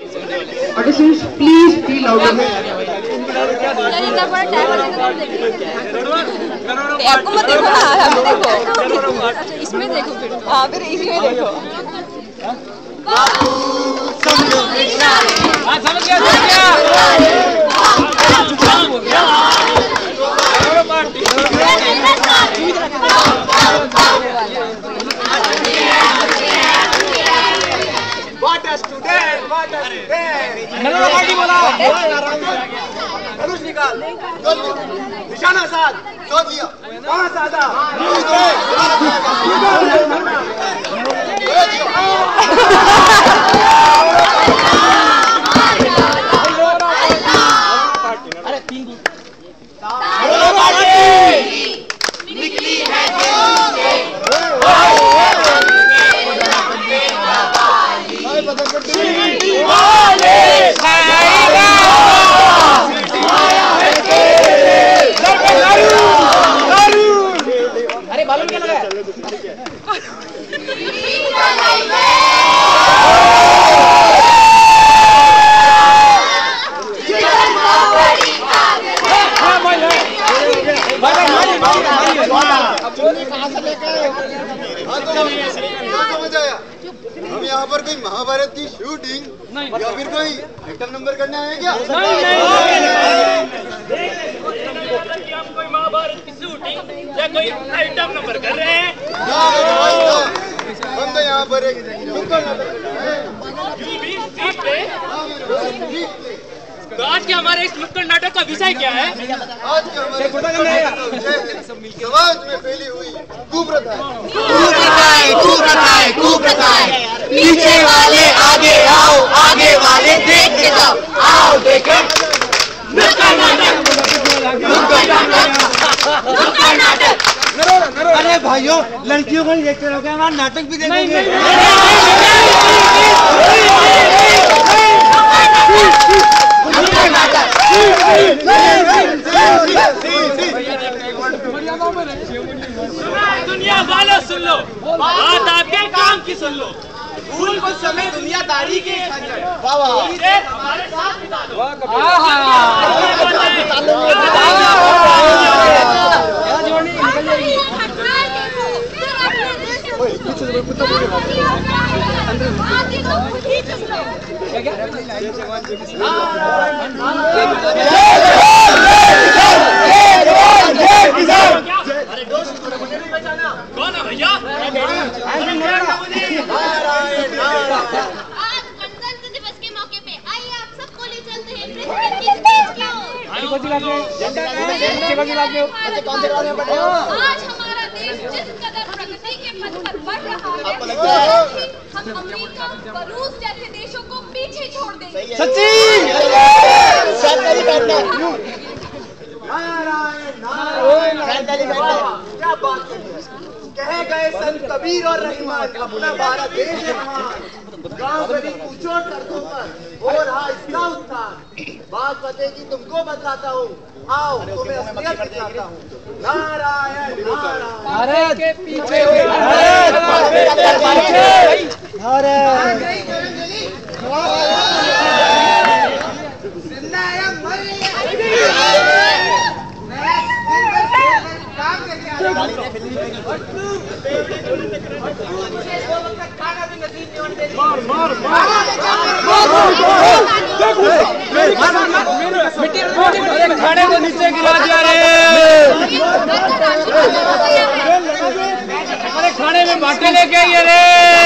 Auditions, please be louder. आपको मत देखो ना, हमें देखो। अच्छा इसमें देखो फिर। हाँ फिर इसमें देखो। समझ गया। What a student! What a student! नलो पार्टी बोला। धनुष निकाल। निशाना साध। सोच लिया। कहाँ साधा? अरे तीन निकली है अरे बालू क्या लगा हम यहाँ पर कोई महाभारत की शूटिंग या फिर कोई आइटम नंबर करने आए क्या? हम कोई महाभारत की शूटिंग या कोई आइटम नंबर कर रहे हैं। हम तो यहाँ पर एक तो आज के हमारे इस नुक्कड़ नाटक का विषय क्या है? आज के हमारे समाज में फैली हुई कुप्रथाएं। पीछे वाले आगे आओ, आगे वाले देखते जाओ, आओ देखो नुक्कड़ नाटक। अरे भाइयों, लड़कियों को नहीं देखते रहोगे, हमारा नाटक भी देखेंगे। दुनिया वालों सुन लो, बात आपके काम की सुन लो। भूल को समय दुनियादारी के हमारे साथ बिता दो। कौन है भैया? आज गणतंत्र दिवस के मौके पे आइए आप सबको ले चलते हैं प्रेसिडेंट की स्पीच की ओर। आज हमारा देश जिस कदर प्रगति के पथ पर बढ़ रहा है, हम अमेरिका व रूस जैसे देशों को पीछे छोड़ देंगे। सच्ची क्या बात कह गए संत कबीर और रहमान, अपना भारत देश है महान। गाँव गली पूछो सड़कों पर हो रहा इसका उत्थान। बात फतेह की तुमको बताता हूँ, आओ तुम्हें असलियत दिखाता हूँ। नारायण नारायण। भारत के पीछे खाने को नीचे गिरा दिया रे। अरे खाने में बाटे लेके आइए रे।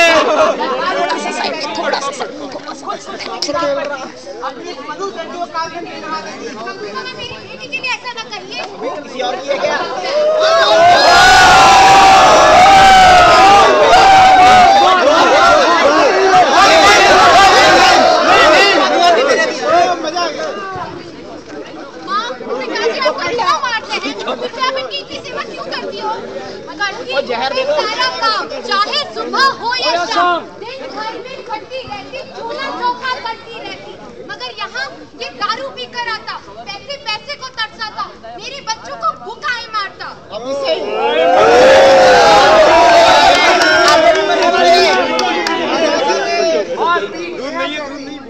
मेरी बेटी के लिए ऐसा न कहिए। किसी और की है क्या? चाहे सुबह हो या शाम, दिन भर में खटती रहती, चूल्हा चौका करती रहती, मगर यहाँ ये दारू पीकर आता, पैसे पैसे को तरसाता, मेरे बच्चों को भूखाए मारता।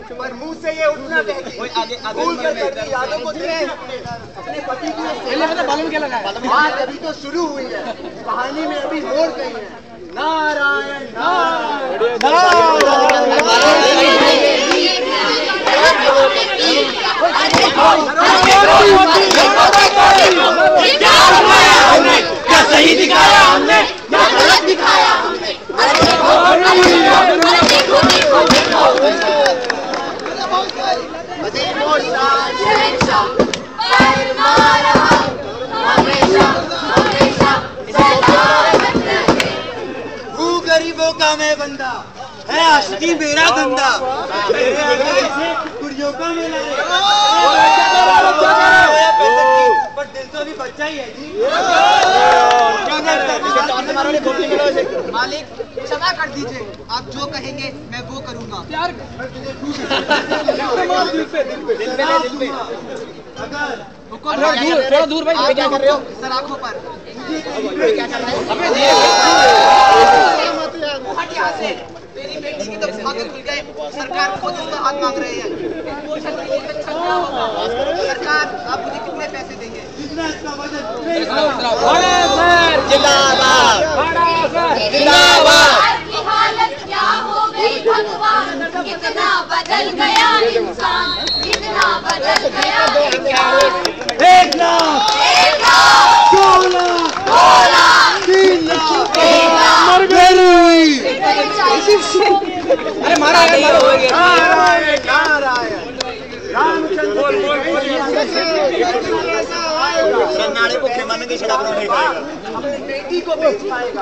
पर मुंह से ये उठना कहेगी। भूल कर करती यादों को दिल से अपने पति की बात अभी तो शुरू हुई है, कहानी में अभी मोड़ गई है। नारायण नारायण क्या सही दिखाया हमने, क्या गलत दिखाया हमने। गरीबों का मैं बंदा है, आशिकी मेरा धंधा, कुड़ियों का मेला पर दिल तो अभी बच्चा ही है जी। मालिक क्षमा कर दीजिए, आप जो कहेंगे मैं वो करूँगा। प्यार थोड़ा दूर भाई, क्या कर रहे हो सर? आंखों पर मेरी बेटी की तो खाते खुल गए, सरकार खुद उसका हाथ मांग रही है। सरकार आप मुझे कितने पैसे देंगे? जिंदाबाद जिंदाबाद। की हालत क्या हो गई भगवान, कितना बदल गया इंसान, कितना बदल गया इंसान। 1 लाख 2 लाख 3 लाख अरे मारा है, मारो हो गया। नाले भूखे मन की शराब नहीं खाएगा, अपनी बेटी को बेच पाएगा।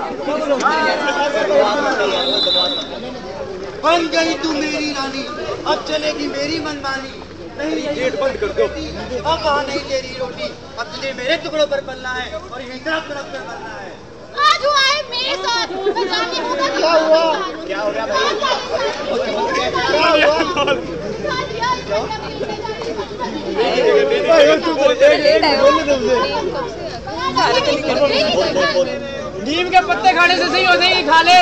बन गई तू मेरी रानी, अब चलेगी मेरी मनमानी। नहीं गेट बंद कर दो, अब वहाँ नहीं तेरी रोटी, अब तुझे मेरे टुकड़ों पर पलना है और यही तरफ तरफ पर पलना है। आज हुआ है मेरे साथ, जाने होगा क्या हुआ? क्या हो गया भाई? क्या हुआ? नीम के पत्ते खाने से सही हो जाएगी, खा ले।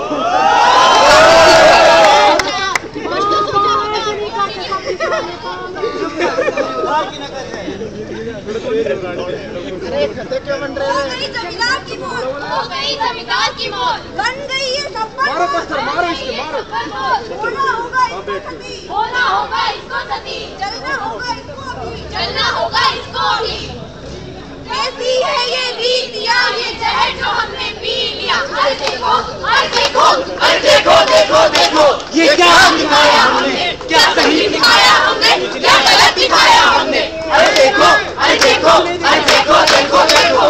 क्यों बन रहे हैं? जमींदार की मौत हो गई, जमींदार की मौत बन गई है संपत्ति। मारो पत्थर, मारो इसके, मारो। होना होगा इसको सती, होना होगा इसको सती, जलना होगा इसको भी, जलना होगा इसको भी। कैसी है ये रीतियाँ, ये जहर जो हमने पी लिया। अरे देखो, अरे देखो, अरे देखो देखो देखो, ये क्या दिखाया हमने, क्या सही दिखाया हमने, क्या गलत दिखाया हमने। अरे देखो अरे देखो अरे देखो देखो देखो।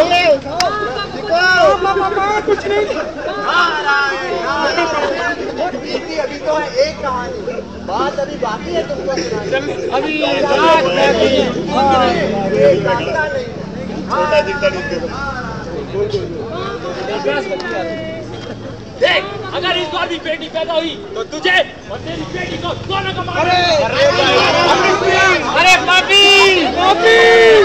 कुछ नहीं, रीति अभी तो है एक कहानी, बात अभी बाकी है तुमको सुनानी। अभी छोटा दिखता नहीं। देख, अगर इस बार भी बेटी पैदा हुई तो तुझे और तेरी बेटी को दोनों को मार। अरे पापी पापी।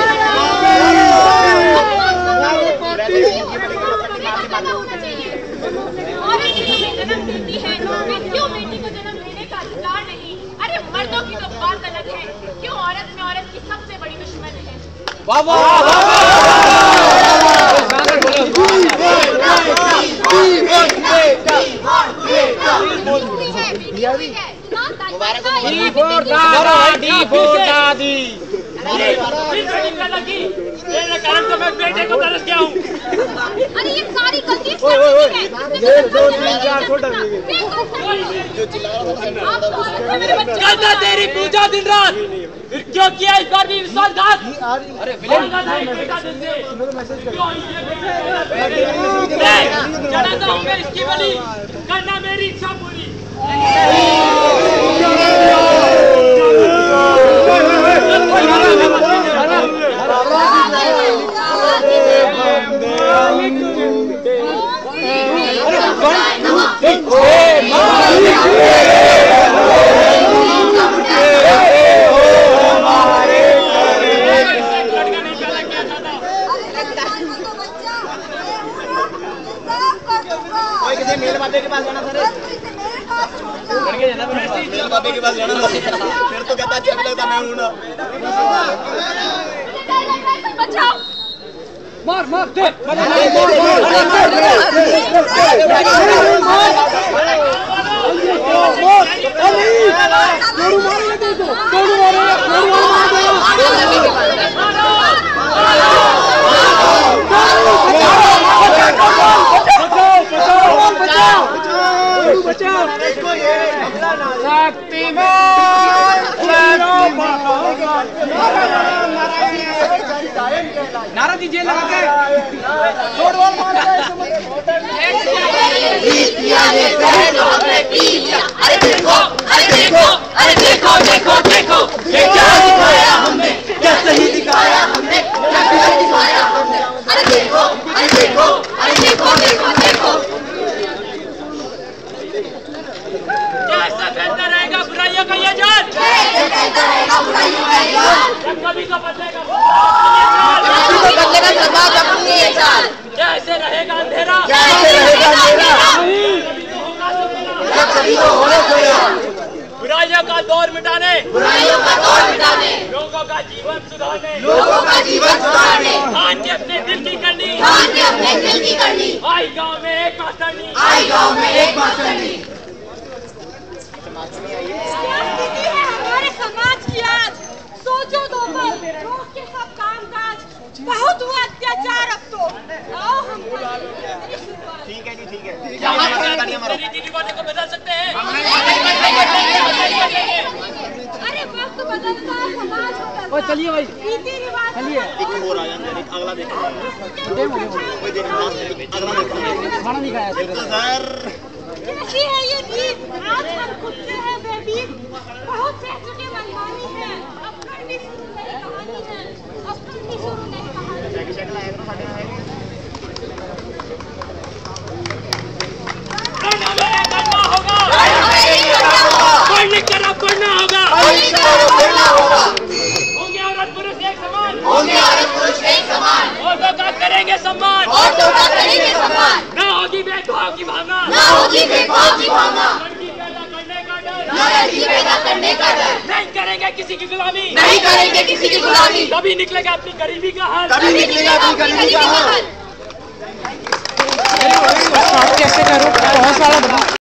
जन्म देती है, क्यों बेटी को जन्म देने का अधिकार नहीं? अरे मर्दों की तो बात अलग है, क्यों औरत में औरत की सबसे बड़ी दुश्मन है। वाह वाह। तो मैं बेटे को तरस गया हूँ। अरे ये सारी गलती करता तेरी पूजा दिन रात, फिर क्यों किया इस बार भी विश्वासघात? अरे जनाजा हूँ मैं इसकी बलि, करना मेरी इच्छा पूरी। मेल वाले के पास जाना सर। फिर तो कहता अच्छा लगता मैं हूं ना। बचाओ मार मार दे नारा दीजिए लगा के अरे देखो अरे देखो अरे देखो देखो देखो ये क्या दिखाया हमने, क्या सही दिखाया हमने, क्या गलत दिखाया हमने। अरे देखो अरे देखो अरे देखो देखो देखो। ऐसा कहता रहेगा बुराइयों का ये जाल, कभी तो बदलेगा सबाब अपनी ये चाल। जैसे रहेगा अंधेरा, कैसे रहेगा अंधेरा, कभी तो होने खोया। बुराइयों का दौर मिटाने, बुराइयों का दौर मिटाने, लोगों का जीवन सुधारने, लोगों का जीवन सुधारने, हाँ के अपने दिल की करनी, हाँ के अपने दिल की करनी। आई गाँव में एक मास्टरनी, आई गाँव में एक मास्टरनी। क्या स्थिति है हमारे समाज की आज, सोचो दो पल, रोज के सब काम काज, बहुत हुआ अत्याचार अब तो। आओ हम ठीक है जी ठीक है। रीति रिवाजों को बदल सकते हैं। अरे वक्त बदलता है, समाज बदलता। चलिए भाई रीति रिवाज चलिए अगला देखो खाना नहीं खाया सर। कैसी है ये रीत, आज हम खुद से है बेबीत, बहुत सह चुके मनमानी है, अब करनी शुरू नई कहानी है, अब करनी शुरू नई कहानी। करना होगा, पढ़ने की तरफ पढ़ना होगा, होंगे औरत पुरुष एक समान, होंगे औरत पुरुष एक समान, औरतों का करेंगे सम्मान, औरतों का करेंगे सम्मान, न होगी भेदभाव की भावना, न होगी भेदभाव की भावना, लड़की पैदा करने का डर, न लड़की पैदा करने का डर, नहीं करेंगे किसी की गुलामी, नहीं करेंगे किसी की गुलामी, तभी निकलेगा अपनी गरीबी का हल, तभी निकलेगा अपनी गरीबी का हल। कैसे करो बहुत सारा